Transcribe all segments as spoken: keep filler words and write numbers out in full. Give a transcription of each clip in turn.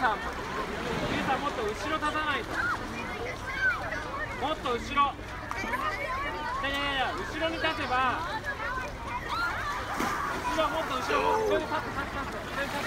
さん、ゆうさんもっと後ろ立たないと。もっと後ろ。いやいやいや、後ろに立てば。後ろもっと後ろ、それで立って立って立って、それで立って。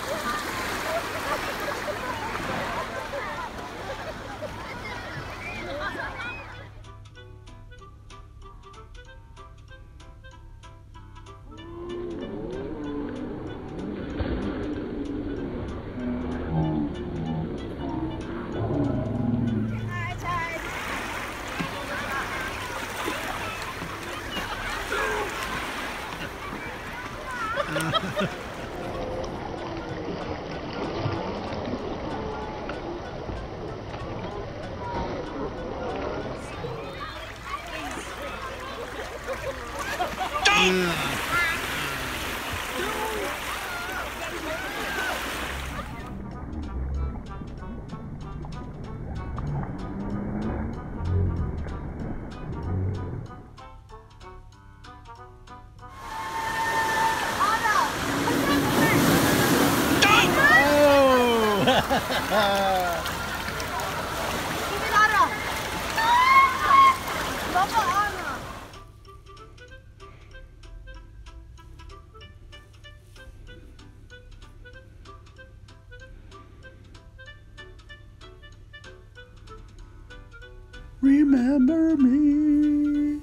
Remember me.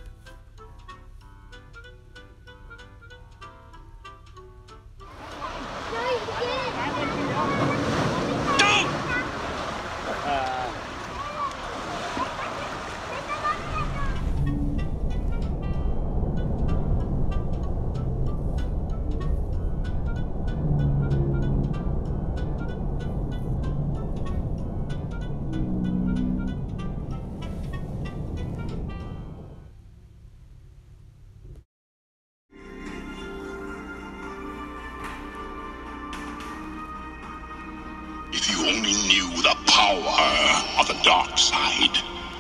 If you only knew the power of the dark side.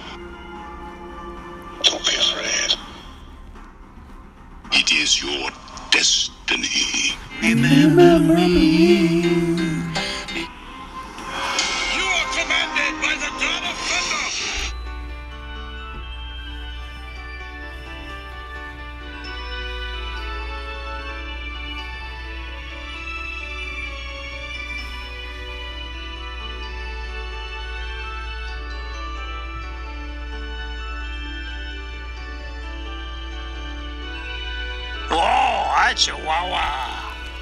Don't be afraid. It is your destiny. Remember me. You are commanded by the God of Thunder. Oh, a Chihuahua!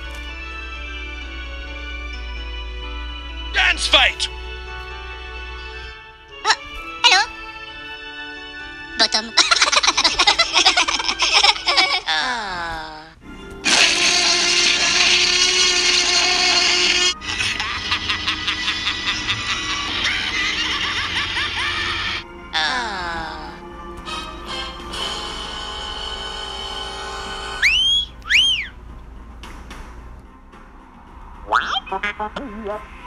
Dance fight! Uh, hello? Bottom. uh. Uh.